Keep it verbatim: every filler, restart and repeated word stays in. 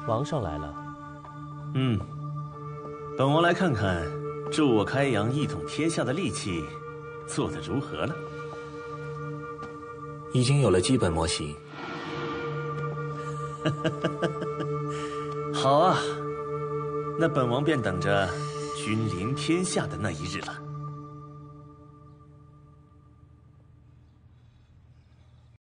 王上来了。 嗯，本王来看看助我开阳一统天下的利器做得如何了。 已经有了基本模型。 好啊，那本王便等着君临天下的那一日了。